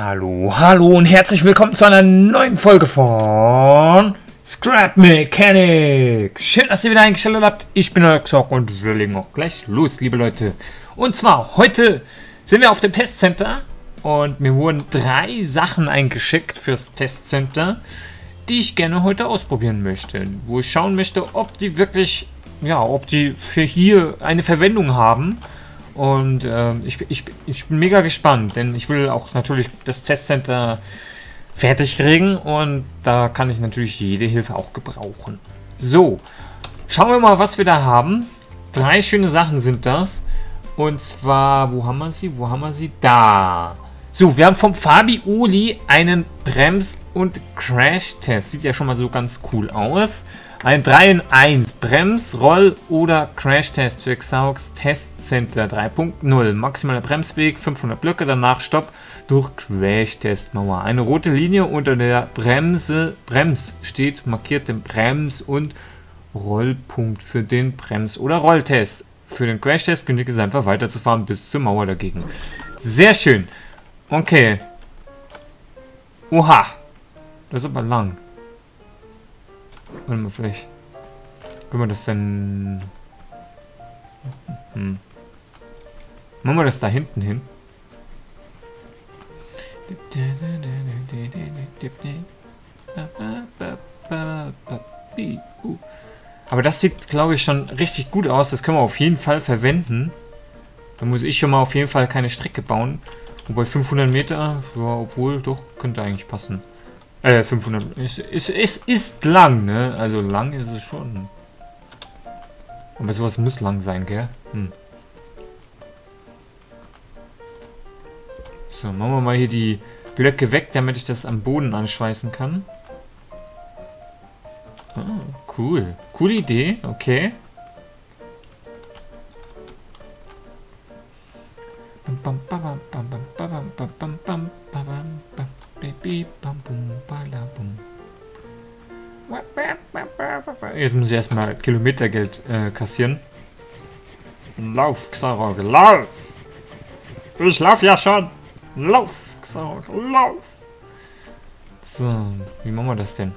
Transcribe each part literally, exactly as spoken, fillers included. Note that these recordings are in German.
Hallo, hallo und herzlich willkommen zu einer neuen Folge von Scrap Mechanics. Schön, dass ihr wieder eingeschaltet habt. Ich bin euer Xock und wir legen auch gleich los, liebe Leute. Und zwar, heute sind wir auf dem Testcenter und mir wurden drei Sachen eingeschickt fürs Testcenter, die ich gerne heute ausprobieren möchte. Wo ich schauen möchte, ob die wirklich, ja, ob die für hier eine Verwendung haben. Und ähm, ich, ich, ich bin mega gespannt, denn ich will auch natürlich das Testcenter fertig kriegen und da kann ich natürlich jede Hilfe auch gebrauchen. So, schauen wir mal, was wir da haben. Drei schöne Sachen sind das. Und zwar, wo haben wir sie? Wo haben wir sie? Da. So, wir haben vom Fabioli einen Brems- und Crash-Test. Sieht ja schon mal so ganz cool aus. Ein drei in eins Brems-, Roll- oder Crash-Test für Xaux Testcenter drei Punkt null. Maximaler Bremsweg fünfhundert Blöcke, danach Stopp durch Crash-Testmauer. Eine rote Linie unter der Bremse, Brems steht markiert den Brems- und Rollpunkt für den Brems- oder Rolltest. Für den Crash-Test genügt es einfach weiterzufahren bis zur Mauer dagegen. Sehr schön. Okay. Oha. Das ist aber lang. Warte mal, vielleicht können wir das denn... Hm. Machen wir das da hinten hin? Aber das sieht, glaube ich, schon richtig gut aus. Das können wir auf jeden Fall verwenden. Da muss ich schon mal auf jeden Fall keine Strecke bauen. Wobei fünfhundert Meter, ja, obwohl, doch, könnte eigentlich passen. Äh, fünfhundert. Es ist, ist, ist lang, ne? Also lang ist es schon. Aber sowas muss lang sein, gell? Hm. So, machen wir mal hier die Blöcke weg, damit ich das am Boden anschweißen kann. Ah, cool. Coole Idee, okay. Jetzt muss ich erstmal Kilometergeld äh, kassieren. Lauf, Xarog, lauf! Ich lauf ja schon! Lauf, Xarog, lauf! So, wie machen wir das denn?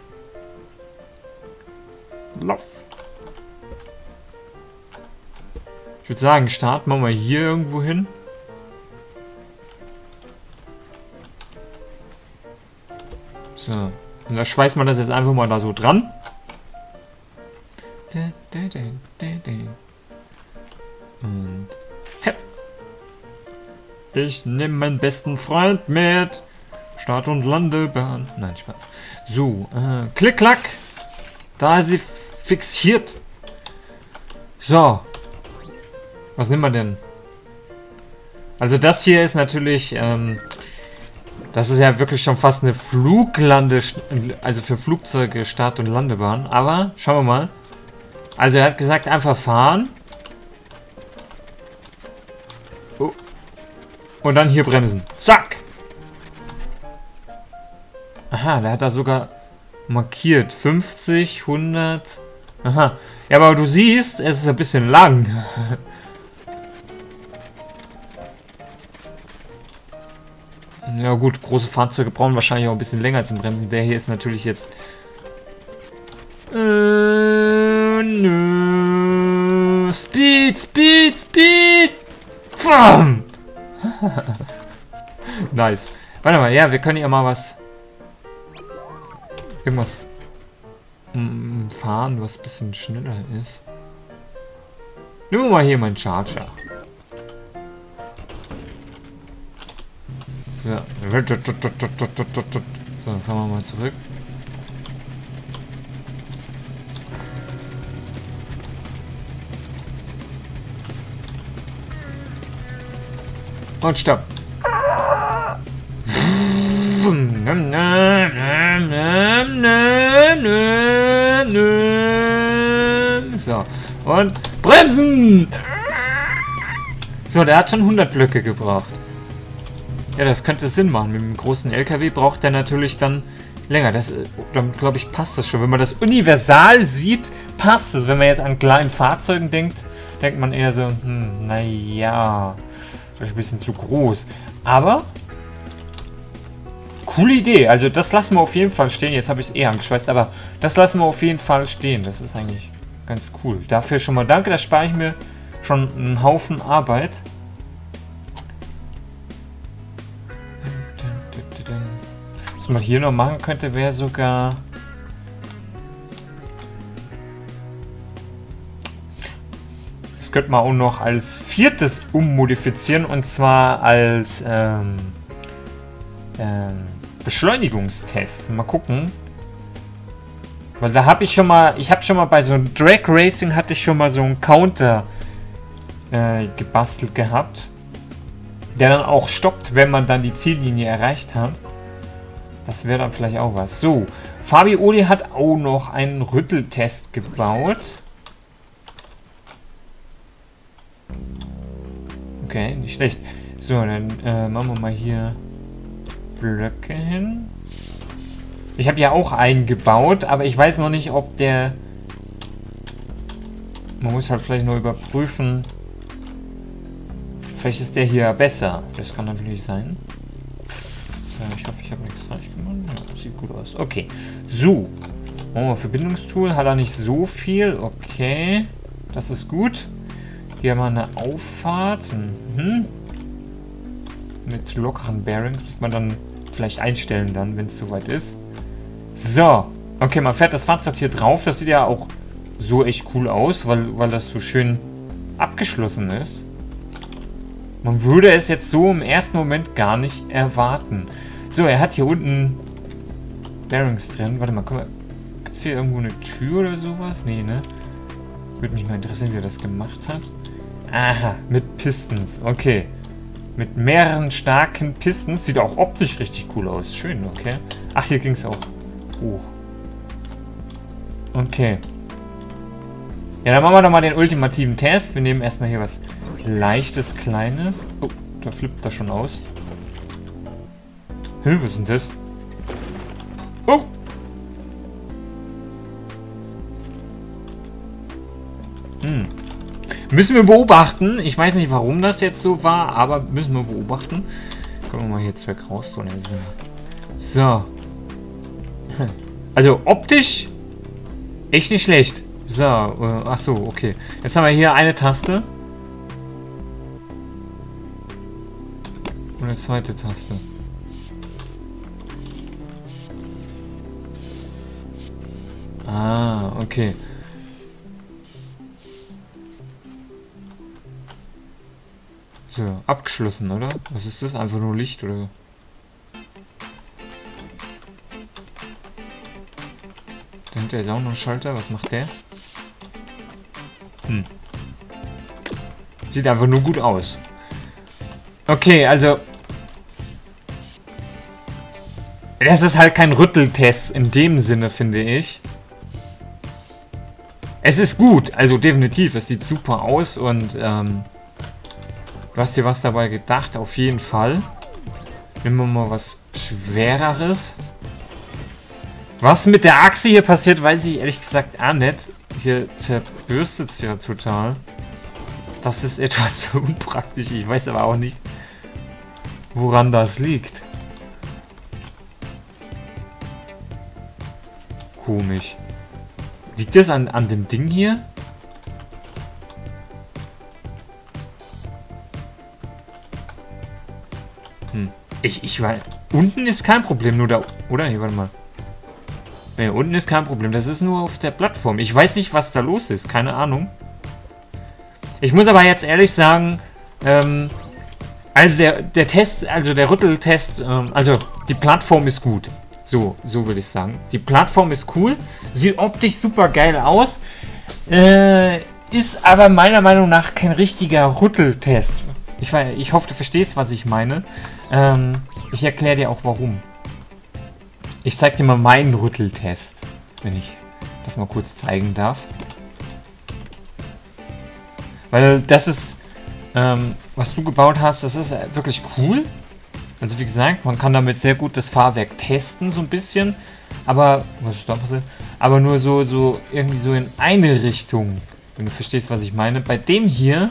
Lauf! Ich würde sagen, starten wir mal hier irgendwo hin. So, und da schweißt man das jetzt einfach mal da so dran. Und hepp. Ich nehme meinen besten Freund mit. Start- und Landebahn. Nein, Spaß. So, äh, klick, klack. Da ist sie fixiert. So. Was nehmen wir denn? Also das hier ist natürlich... Ähm, Das ist ja wirklich schon fast eine Fluglande, also für Flugzeuge Start- und Landebahn. Aber schauen wir mal. Also er hat gesagt, einfach fahren. Oh. Und dann hier bremsen. Zack! Aha, der hat da sogar markiert. fünfzig, hundert. Aha. Ja, aber du siehst, es ist ein bisschen lang. Ja gut, große Fahrzeuge brauchen wahrscheinlich auch ein bisschen länger zum Bremsen. Der hier ist natürlich jetzt... Äh, nö. Speed, Speed, Speed! Bam! Nice. Warte mal, ja, wir können ja mal was... Irgendwas... Mm, fahren, was ein bisschen schneller ist. Nehmen wir mal hier meinen Charger. So. So, fahren wir mal zurück. Und stopp. So. Und bremsen! So, der hat schon hundert Blöcke gebraucht. Ja, das könnte Sinn machen. Mit dem großen L K W braucht der natürlich dann länger. Das, dann glaube ich, passt das schon. Wenn man das universal sieht, passt es. Wenn man jetzt an kleinen Fahrzeugen denkt, denkt man eher so, hm, naja, vielleicht ein bisschen zu groß. Aber Coole Idee. Also das lassen wir auf jeden Fall stehen. Jetzt habe ich es eh angeschweißt, aber das lassen wir auf jeden Fall stehen. Das ist eigentlich ganz cool. Dafür schon mal danke. Da spare ich mir schon einen Haufen Arbeit. Was man hier noch machen könnte, wäre sogar... Das könnte man auch noch als viertes ummodifizieren. Und zwar als ähm, ähm, Beschleunigungstest. Mal gucken. Weil da habe ich schon mal... Ich habe schon mal bei so einem Drag Racing hatte ich schon mal so einen Counter äh, gebastelt gehabt. Der dann auch stoppt, wenn man dann die Ziellinie erreicht hat. Das wäre dann vielleicht auch was. So, Fabioli hat auch noch einen Rütteltest gebaut. Okay, nicht schlecht. So, dann äh, machen wir mal hier Blöcke hin. Ich habe ja auch einen gebaut, aber ich weiß noch nicht, ob der... Man muss halt vielleicht nur überprüfen. Vielleicht ist der hier besser. Das kann natürlich sein. Ich hoffe, ich habe nichts falsch gemacht. Ja, sieht gut aus. Okay. So. Oh, Verbindungstool hat er nicht so viel. Okay. Das ist gut. Hier haben wir eine Auffahrt. Mhm. Mit lockeren Bearings. Muss man dann vielleicht einstellen, dann, wenn es soweit ist. So. Okay, man fährt das Fahrzeug hier drauf. Das sieht ja auch so echt cool aus, weil, weil das so schön abgeschlossen ist. Man würde es jetzt so im ersten Moment gar nicht erwarten. So, er hat hier unten Bearings drin. Warte mal, gibt es hier irgendwo eine Tür oder sowas? Nee, ne? Würde mich mal interessieren, wie er das gemacht hat. Aha, mit Pistons. Okay. Mit mehreren starken Pistons. Sieht auch optisch richtig cool aus. Schön, okay. Ach, hier ging es auch hoch. Okay. Ja, dann machen wir doch mal den ultimativen Test. Wir nehmen erstmal hier was Leichtes, Kleines. Oh, da flippt das schon aus. Hä, was ist denn das? Oh! Hm. Müssen wir beobachten. Ich weiß nicht, warum das jetzt so war, aber müssen wir beobachten. Gucken wir mal hier Zweck raus. So, so. Also optisch echt nicht schlecht. So, äh, ach so, okay. Jetzt haben wir hier eine Taste. Und eine zweite Taste. Ah, okay. So, abgeschlossen, oder? Was ist das? Einfach nur Licht, oder? Dahinter ist auch noch ein Schalter. Was macht der? Hm. Sieht einfach nur gut aus. Okay, also... Das ist halt kein Rütteltest in dem Sinne, finde ich. Es ist gut, also definitiv. Es sieht super aus und ähm, du hast dir was dabei gedacht, auf jeden Fall. Nehmen wir mal was Schwereres. Was mit der Achse hier passiert, weiß ich ehrlich gesagt auch nicht. Hier zerbürstet es ja total. Das ist etwas unpraktisch. Ich weiß aber auch nicht, woran das liegt. Komisch. Liegt das an, an dem Ding hier? Hm. Ich, ich weiß. Unten ist kein Problem, nur da. Oder? Hier, warte mal. Ne, unten ist kein Problem. Das ist nur auf der Plattform. Ich weiß nicht, was da los ist. Keine Ahnung. Ich muss aber jetzt ehrlich sagen, ähm, also der, der Test, also der Rütteltest, ähm, also die Plattform ist gut. So, so würde ich sagen. Die Plattform ist cool. Sieht optisch super geil aus. Äh, ist aber meiner Meinung nach kein richtiger Rütteltest. Ich, ich hoffe, du verstehst, was ich meine. Ähm, ich erkläre dir auch, warum. Ich zeige dir mal meinen Rütteltest, wenn ich das mal kurz zeigen darf. Weil das ist, ähm, was du gebaut hast, das ist wirklich cool. Also wie gesagt, man kann damit sehr gut das Fahrwerk testen, so ein bisschen. Aber, was ist da passiert? Aber nur so, so, irgendwie so in eine Richtung. Wenn du verstehst, was ich meine. Bei dem hier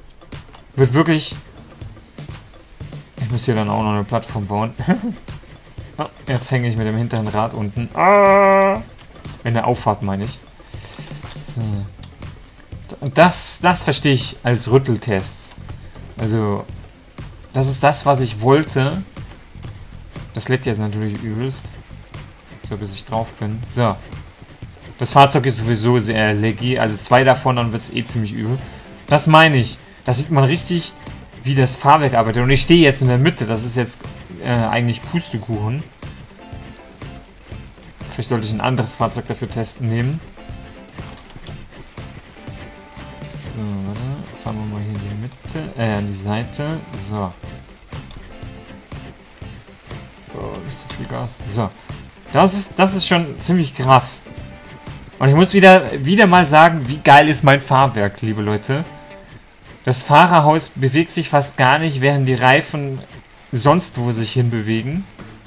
wird wirklich... Ich muss hier dann auch noch eine Plattform bauen. Oh, jetzt hänge ich mit dem hinteren Rad unten. Ah! In der Auffahrt meine ich. So. Und das, das verstehe ich als Rütteltest. Also, das ist das, was ich wollte. Das lebt jetzt natürlich übelst. So, bis ich drauf bin. So. Das Fahrzeug ist sowieso sehr laggy. Also zwei davon, dann wird es eh ziemlich übel. Das meine ich. Da sieht man richtig, wie das Fahrwerk arbeitet. Und ich stehe jetzt in der Mitte. Das ist jetzt äh, eigentlich Pustekuchen. Vielleicht sollte ich ein anderes Fahrzeug dafür testen nehmen. So, warte. Fahren wir mal hier in die Mitte. Äh, an die Seite. So. Oh, nicht so viel Gas. So. Das ist, das ist schon ziemlich krass. Und ich muss wieder, wieder mal sagen, wie geil ist mein Fahrwerk, liebe Leute. Das Fahrerhaus bewegt sich fast gar nicht, während die Reifen sonst wo sich hinbewegen.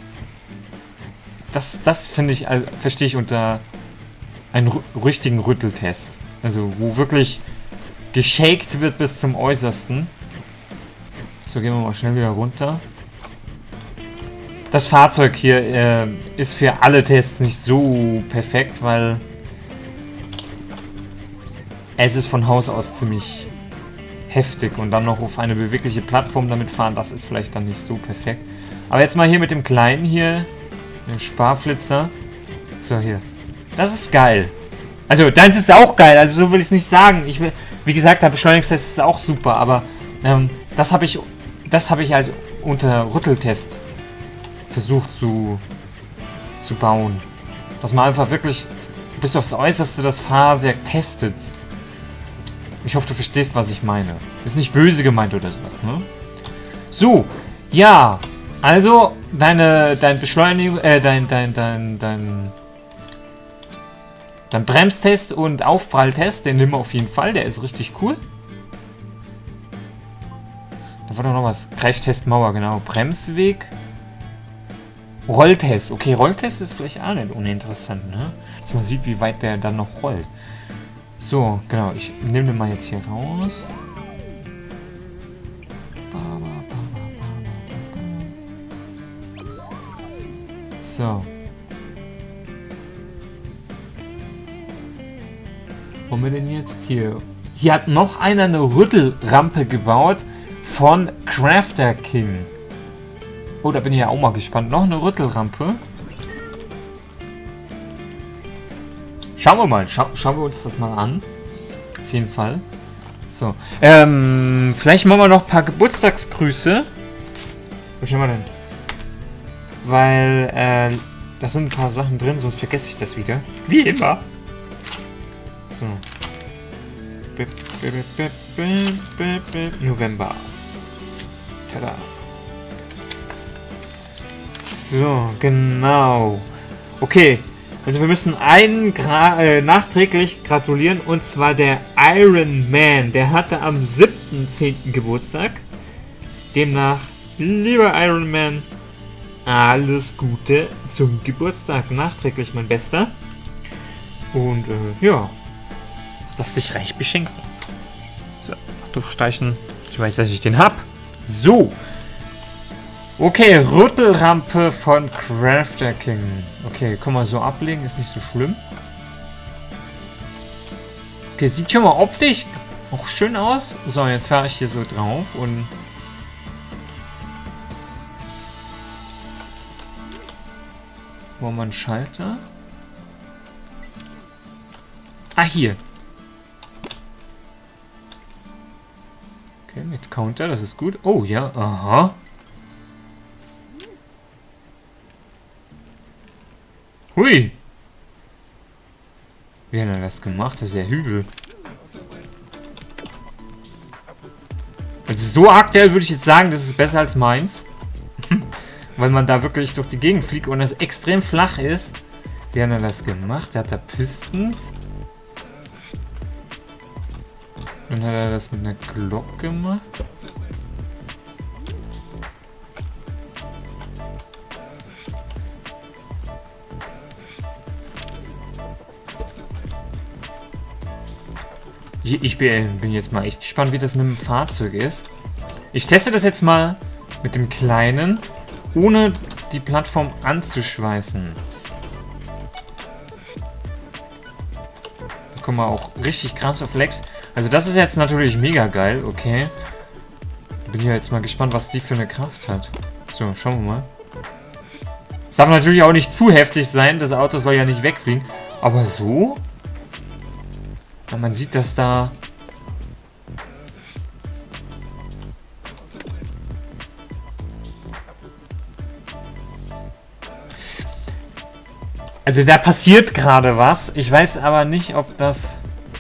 Das, das finde ich, also, verstehe ich unter einen richtigen Rütteltest. Also, wo wirklich geshakt wird bis zum Äußersten. So, gehen wir mal schnell wieder runter. Das Fahrzeug hier äh, ist für alle Tests nicht so perfekt, weil es ist von Haus aus ziemlich heftig und dann noch auf eine bewegliche Plattform damit fahren, das ist vielleicht dann nicht so perfekt. Aber jetzt mal hier mit dem kleinen hier, dem Sparflitzer. So, hier. Das ist geil. Also, deins ist auch geil, also so will ich es nicht sagen. Ich will, wie gesagt, der Beschleunigungstest ist auch super, aber ähm, das habe ich, das habe ich als unter Rütteltest versucht zu, zu bauen. Dass man einfach wirklich bis aufs Äußerste das Fahrwerk testet. Ich hoffe, du verstehst, was ich meine. Ist nicht böse gemeint oder sowas, ne? So, ja. Also, deine, dein Beschleunigung, äh, dein, dein, dein, dein, dein Bremstest und Aufpralltest, den nehmen wir auf jeden Fall. Der ist richtig cool. Da war doch noch was. Crashtest Mauer, genau. Bremsweg. Rolltest. Okay, Rolltest ist vielleicht auch nicht uninteressant, ne? Dass man sieht, wie weit der dann noch rollt. So, genau. Ich nehme den mal jetzt hier raus. So. Wo haben wir denn jetzt hier? Hier hat noch einer eine Rüttelrampe gebaut von Crafter King. Oh, da bin ich ja auch mal gespannt. Noch eine Rüttelrampe. Schauen wir mal. Scha schauen wir uns das mal an. Auf jeden Fall. So. Ähm, vielleicht machen wir noch ein paar Geburtstagsgrüße. Was haben wir denn? Weil, äh, da sind ein paar Sachen drin, sonst vergesse ich das wieder. Wie immer. So. November. Tada. So, genau. Okay, also wir müssen einen gra äh, nachträglich gratulieren, und zwar der Iron Man. Der hatte am siebten zehnten Geburtstag. Demnach, lieber Iron Man, alles Gute zum Geburtstag. Nachträglich, mein Bester. Und äh, ja, lass dich reich beschenken. So, durchsteichen. Ich weiß, dass ich den hab. So. Okay, Rüttelrampe von Crafter King. Okay, kann man so ablegen, ist nicht so schlimm. Okay, sieht schon mal optisch auch schön aus. So, jetzt fahre ich hier so drauf und... Wo haben wir einen Schalter? Ah, hier. Okay, mit Counter, das ist gut. Oh, ja, aha. Hui! Wie hat er das gemacht? Das ist ja Hügel. Also so aktuell würde ich jetzt sagen, das ist besser als meins. Weil man da wirklich durch die Gegend fliegt und es extrem flach ist. Wie hat er das gemacht? Der hat da Pistons. Dann hat er das mit einer Glocke gemacht. Ich, ich bin, bin jetzt mal echt gespannt, wie das mit dem Fahrzeug ist. Ich teste das jetzt mal mit dem kleinen ohne die Plattform anzuschweißen. Da kommen wir auch richtig krasse Flex. Also das ist jetzt natürlich mega geil, okay. Bin ja jetzt mal gespannt, was die für eine Kraft hat. So, schauen wir mal. Es darf natürlich auch nicht zu heftig sein, das Auto soll ja nicht wegfliegen. Aber so? Ja, man sieht, dass da... Also da passiert gerade was. Ich weiß aber nicht, ob das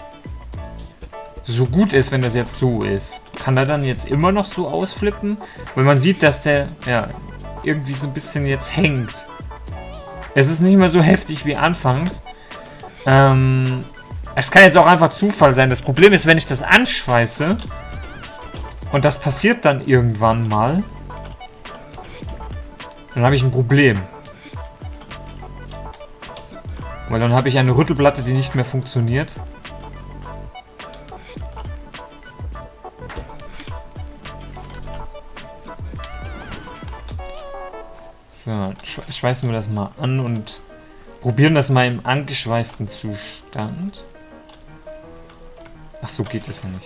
so gut ist, wenn das jetzt so ist. Kann er dann jetzt immer noch so ausflippen? Weil man sieht, dass der ja irgendwie so ein bisschen jetzt hängt. Es ist nicht mehr so heftig wie anfangs. Ähm, es kann jetzt auch einfach Zufall sein. Das Problem ist, wenn ich das anschweiße und das passiert dann irgendwann mal, dann habe ich ein Problem. Weil dann habe ich eine Rüttelplatte, die nicht mehr funktioniert. So, schweißen wir das mal an und probieren das mal im angeschweißten Zustand. Ach so, geht das ja nicht.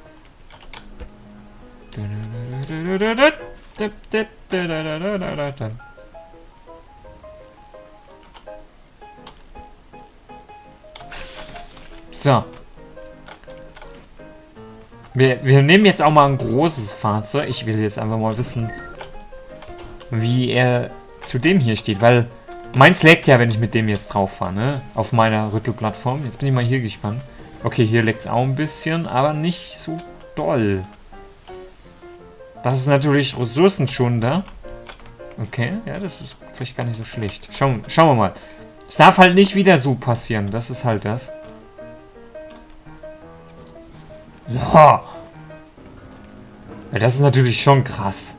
So. Wir, wir nehmen jetzt auch mal ein großes Fahrzeug. Ich will jetzt einfach mal wissen, wie er zu dem hier steht, weil meins leckt ja, wenn ich mit dem jetzt drauf fahre, ne? Auf meiner Rüttelplattform. Jetzt bin ich mal hier gespannt. Okay, hier leckt es auch ein bisschen, aber nicht so doll. Das ist natürlich ressourcenschonender. Okay, ja, das ist vielleicht gar nicht so schlecht. Schauen, schauen wir mal. Es darf halt nicht wieder so passieren. Das ist halt das. Ja, das ist natürlich schon krass.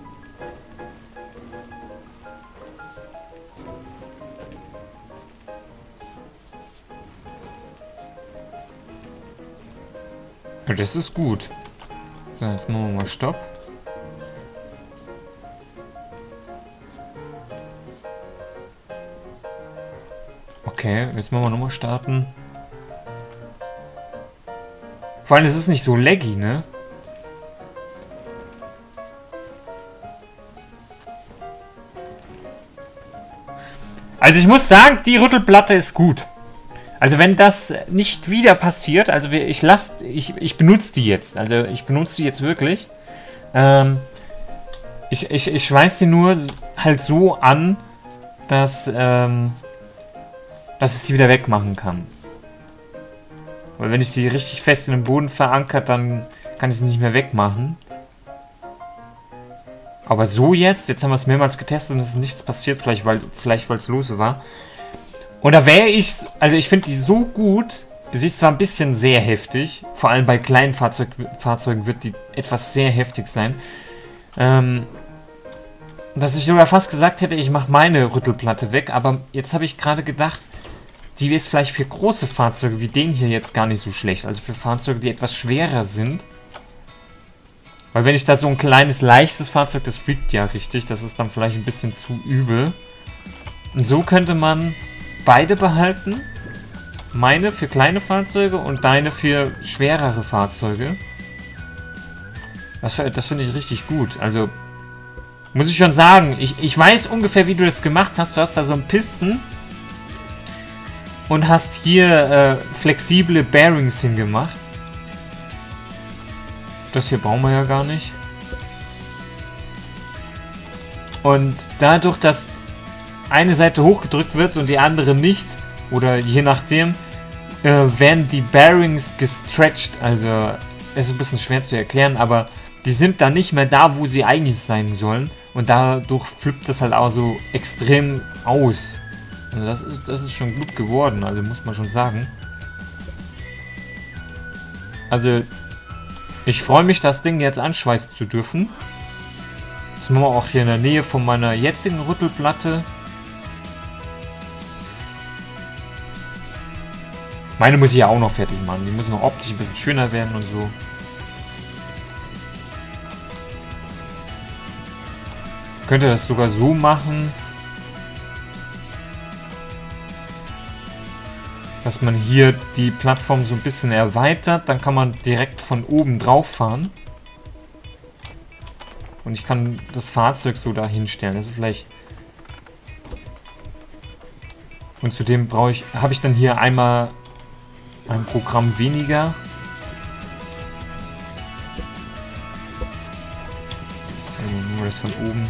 Ja, das ist gut. So, jetzt machen wir mal Stopp. Okay, jetzt machen wir nochmal starten. Vor allem, es ist nicht so laggy, ne? Also ich muss sagen, die Rüttelplatte ist gut. Also wenn das nicht wieder passiert, also ich lasse, ich, ich benutze die jetzt. Also ich benutze die jetzt wirklich. Ähm, ich, ich, ich schweiße sie nur halt so an, dass, ähm, dass ich sie wieder wegmachen kann. Weil wenn ich sie richtig fest in den Boden verankert, dann kann ich sie nicht mehr wegmachen. Aber so jetzt, jetzt haben wir es mehrmals getestet und es ist nichts passiert, vielleicht weil vielleicht weil es lose war. Und da wäre ich, also ich finde die so gut, sie ist zwar ein bisschen sehr heftig, vor allem bei kleinen Fahrzeug, Fahrzeugen wird die etwas sehr heftig sein, ähm, dass ich sogar fast gesagt hätte, ich mache meine Rüttelplatte weg, aber jetzt habe ich gerade gedacht, die ist vielleicht für große Fahrzeuge wie den hier jetzt gar nicht so schlecht, also für Fahrzeuge, die etwas schwerer sind. Weil wenn ich da so ein kleines, leichtes Fahrzeug, das fliegt ja richtig, das ist dann vielleicht ein bisschen zu übel. Und so könnte man beide behalten. Meine für kleine Fahrzeuge und deine für schwerere Fahrzeuge. Das, das finde ich richtig gut. Also, muss ich schon sagen, ich, ich weiß ungefähr, wie du das gemacht hast. Du hast da so einen Pisten und hast hier äh, flexible Bearings hingemacht. Das hier brauchen wir ja gar nicht. Und dadurch, dass eine Seite hochgedrückt wird und die andere nicht, oder je nachdem, äh, werden die Bearings gestretched. Also, es ist ein bisschen schwer zu erklären, aber die sind dann nicht mehr da, wo sie eigentlich sein sollen. Und dadurch flippt das halt auch so extrem aus. Also das ist, das ist schon gut geworden, also muss man schon sagen. Also, ich freue mich, das Ding jetzt anschweißen zu dürfen. Das machen wir auch hier in der Nähe von meiner jetzigen Rüttelplatte. Meine muss ich ja auch noch fertig machen. Die müssen noch optisch ein bisschen schöner werden und so. Könnte das sogar so machen, dass man hier die Plattform so ein bisschen erweitert. Dann kann man direkt von oben drauf fahren. Und ich kann das Fahrzeug so da hinstellen. Das ist vielleicht... Und zudem brauche ich, habe ich dann hier einmal ein Programm weniger. Also nur das von oben.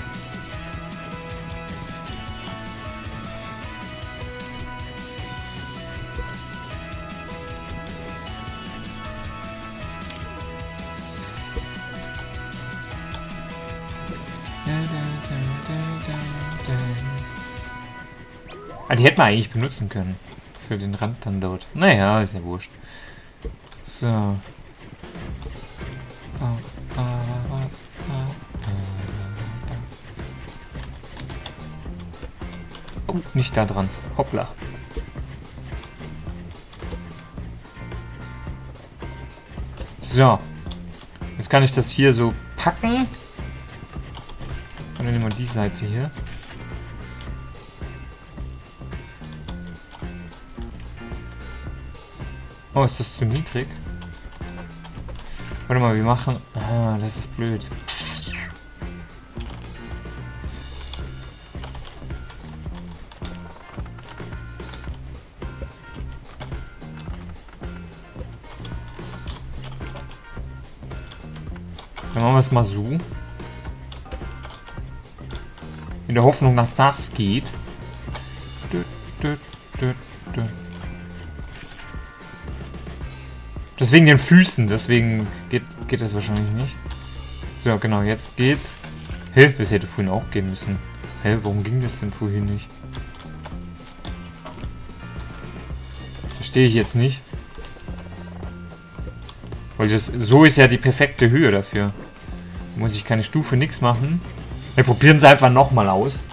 Ah, die hätten wir eigentlich benutzen können. Für den Rand dann dort. Naja, ist ja wurscht. So. Oh, nicht da dran. Hoppla. So. Jetzt kann ich das hier so packen. Und dann nehmen wir die Seite hier. Oh, ist das zu niedrig? Warte mal, wir machen... Ah, das ist blöd. Dann machen wir es mal so. In der Hoffnung, dass das geht. Dö, dö, dö, dö. Deswegen den Füßen, deswegen geht, geht das wahrscheinlich nicht. So, genau, jetzt geht's. Hä, das hätte vorhin auch gehen müssen. Hä, warum ging das denn vorhin nicht? Verstehe ich jetzt nicht. Weil das, so ist ja die perfekte Höhe dafür. Da muss ich keine Stufe, nichts machen. Wir probieren es einfach nochmal aus.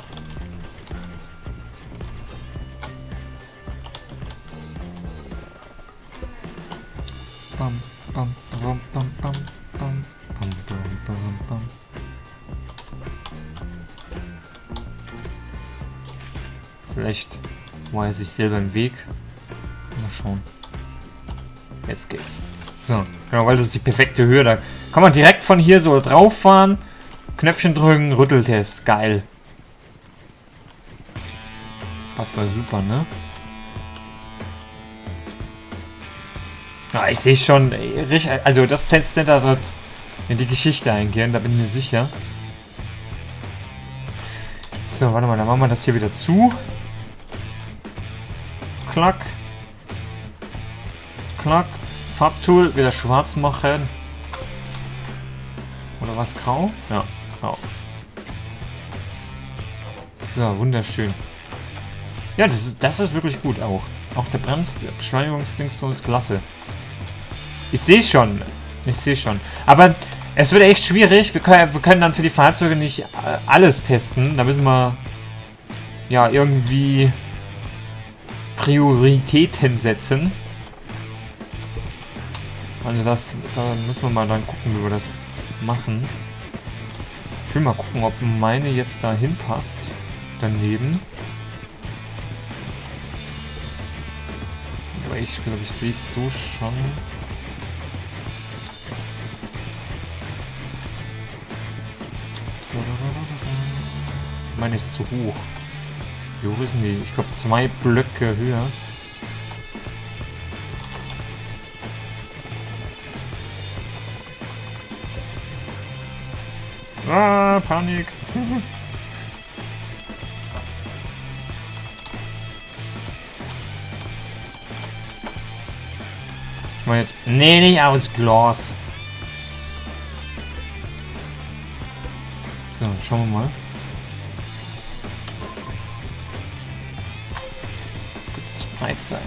Bam, bam, bam, bam, bam, bam, bam, bam, bam. Vielleicht war er sich selber im Weg. Mal schauen. Jetzt geht's. So, genau, weil das ist die perfekte Höhe. Da kann man direkt von hier so drauf fahren. Knöpfchen drücken, Rütteltest. Geil. Passt war super, ne? Ja, ich sehe schon, also das Testcenter wird in die Geschichte eingehen, da bin ich mir sicher. So, warte mal, dann machen wir das hier wieder zu. Klack. Klack. Farbtool wieder schwarz machen. Oder was, grau? Ja, grau. So, wunderschön. Ja, das ist, das ist wirklich gut auch. Auch der Brems, der Beschleunigungsdingsbums ist klasse. Ich sehe schon. Ich sehe schon. Aber es wird echt schwierig. Wir können, wir können dann für die Fahrzeuge nicht alles testen. Da müssen wir ja irgendwie Prioritäten setzen. Also das, da müssen wir mal dann gucken, wie wir das machen. Ich will mal gucken, ob meine jetzt da hinpasst. Daneben. Aber ich glaube, ich sehe es so schon. Meine ist zu hoch. Wie hoch ist denn die? Ich glaube zwei Blöcke höher. Ah, Panik. Ich meine jetzt... Nee, nicht aus Glas. So, schauen wir mal. Breit sein.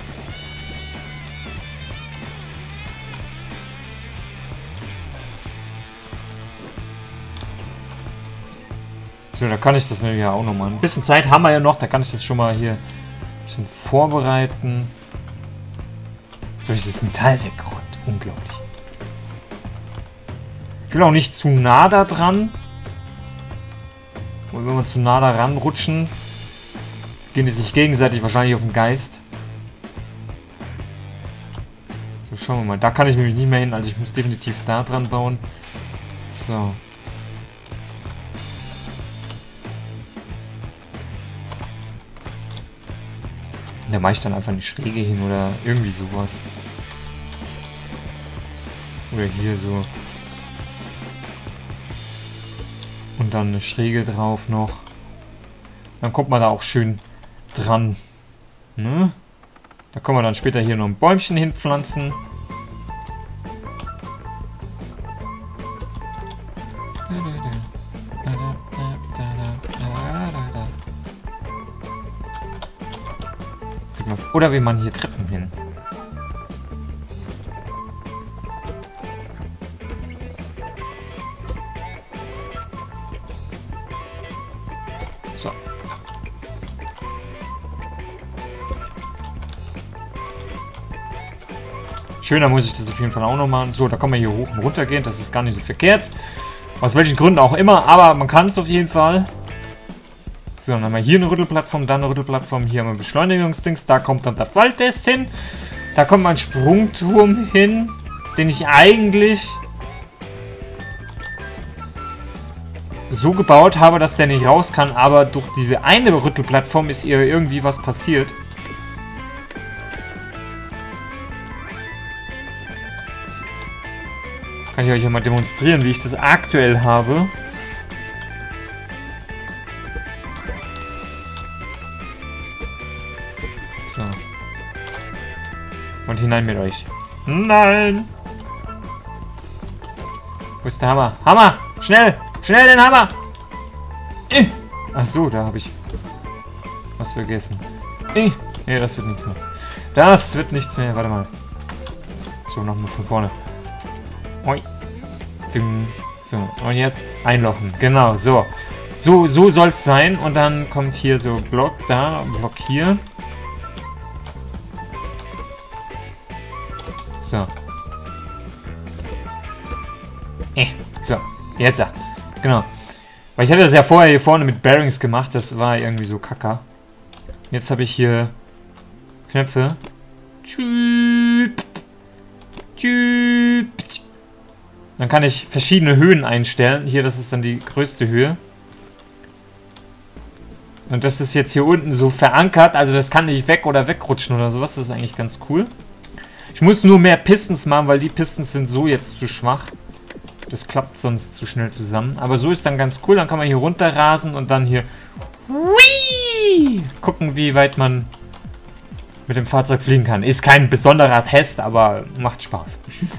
So, da kann ich das ja auch noch mal. Ein bisschen Zeit haben wir ja noch, da kann ich das schon mal hier ein bisschen vorbereiten. So, ist das Metall weggeräumt. Unglaublich. Ich will auch nicht zu nah da dran. Und wenn wir zu nah da ranrutschen, gehen die sich gegenseitig wahrscheinlich auf den Geist. So, schauen wir mal. Da kann ich nämlich nicht mehr hin, also ich muss definitiv da dran bauen. So. Da mache ich dann einfach eine Schräge hin oder irgendwie sowas. Oder hier so. Und dann eine Schräge drauf noch. Dann kommt man da auch schön dran. Ne? Da können wir dann später hier noch ein Bäumchen hinpflanzen. Oder wir machen hier Treppen hin. So. Schöner muss ich das auf jeden Fall auch noch machen. So, da kann man hier hoch und runter gehen. Das ist gar nicht so verkehrt. Aus welchen Gründen auch immer. Aber man kann es auf jeden Fall. So, dann haben wir hier eine Rüttelplattform, dann eine Rüttelplattform. Hier haben wir ein Beschleunigungsdings. Da kommt dann der Falltest hin. Da kommt mein Sprungturm hin, den ich eigentlich so gebaut habe, dass der nicht raus kann. Aber durch diese eine Rüttelplattform ist ihr irgendwie was passiert. Kann ich euch ja mal demonstrieren, wie ich das aktuell habe. So. Und hinein mit euch. Nein! Wo ist der Hammer? Hammer! Schnell! Schnell den Hammer! Äh. Ach so, da habe ich was vergessen. Äh. Nee, das wird nichts mehr. Das wird nichts mehr. Warte mal. So, nochmal von vorne. Oi. So, und jetzt einlochen. Genau, so. So, so soll es sein. Und dann kommt hier so Block da, Block hier. So. Äh, so, jetzt. Genau. Weil ich hatte das ja vorher hier vorne mit Bearings gemacht. Das war irgendwie so kacke. Jetzt habe ich hier Knöpfe. Dann kann ich verschiedene Höhen einstellen. Hier, das ist dann die größte Höhe. Und das ist jetzt hier unten so verankert. Also das kann nicht weg oder wegrutschen oder sowas. Das ist eigentlich ganz cool. Ich muss nur mehr Pistons machen, weil die Pistons sind so jetzt zu schwach. Das klappt sonst zu schnell zusammen. Aber so ist dann ganz cool. Dann kann man hier runterrasen und dann hier gucken, wie weit man mit dem Fahrzeug fliegen kann. Ist kein besonderer Test, aber macht Spaß.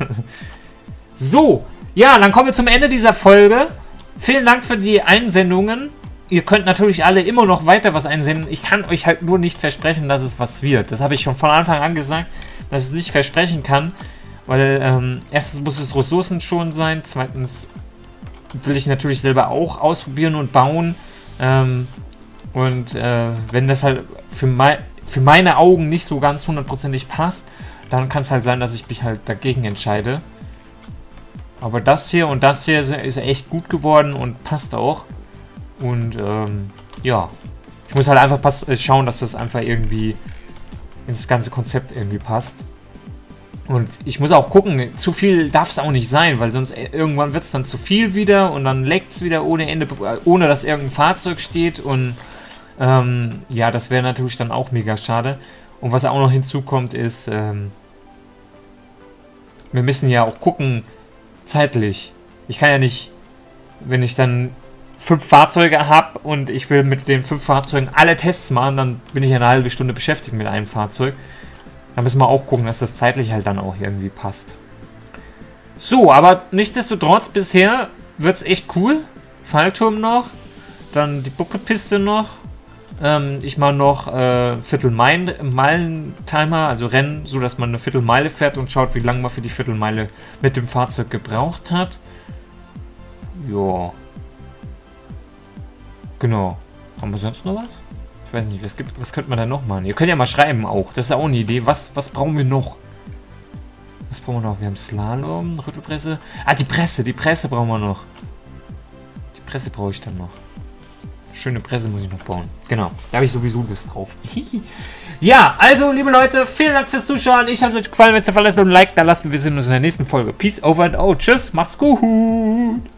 So, ja, dann kommen wir zum Ende dieser Folge. Vielen Dank für die Einsendungen. Ihr könnt natürlich alle immer noch weiter was einsenden. Ich kann euch halt nur nicht versprechen, dass es was wird. Das habe ich schon von Anfang an gesagt, dass ich es nicht versprechen kann. Weil ähm, erstens muss es ressourcenschonend sein. Zweitens will ich natürlich selber auch ausprobieren und bauen. Ähm, und äh, wenn das halt für, mein, für meine Augen nicht so ganz hundertprozentig passt, dann kann es halt sein, dass ich mich halt dagegen entscheide. Aber das hier und das hier ist echt gut geworden und passt auch. Und ähm, ja, ich muss halt einfach pass schauen, dass das einfach irgendwie ins ganze Konzept irgendwie passt. Und ich muss auch gucken, zu viel darf es auch nicht sein, weil sonst irgendwann wird es dann zu viel wieder und dann leckt es wieder ohne Ende, ohne dass irgendein Fahrzeug steht. Und ähm, ja, das wäre natürlich dann auch mega schade. Und was auch noch hinzukommt ist, ähm, wir müssen ja auch gucken, zeitlich. Ich kann ja nicht, wenn ich dann fünf Fahrzeuge habe und ich will mit den fünf Fahrzeugen alle Tests machen, dann bin ich eine halbe Stunde beschäftigt mit einem Fahrzeug. Da müssen wir auch gucken, dass das zeitlich halt dann auch irgendwie passt. So, aber nichtsdestotrotz, bisher wird es echt cool. Fallturm noch, dann die Buckelpiste noch. Ähm, ich mache noch äh, Viertelmeilen-Timer, also Rennen, so dass man eine Viertelmeile fährt und schaut, wie lange man für die Viertelmeile mit dem Fahrzeug gebraucht hat. Ja. Genau. Haben wir sonst noch was? Ich weiß nicht, was, gibt, was könnte man da noch machen? Ihr könnt ja mal schreiben auch. Das ist auch eine Idee. Was, was brauchen wir noch? Was brauchen wir noch? Wir haben Slalom, Rüttelpresse. Ah, die Presse. Die Presse brauchen wir noch. Die Presse brauche ich dann noch. Schöne Presse muss ich noch bauen. Genau, da habe ich sowieso Lust drauf. Ja, also, liebe Leute, vielen Dank fürs Zuschauen. Ich hoffe, es euch gefallen. Wenn es der Fall ist, ein Like da lassen. Wir sehen uns in der nächsten Folge. Peace over and out. Tschüss, macht's gut.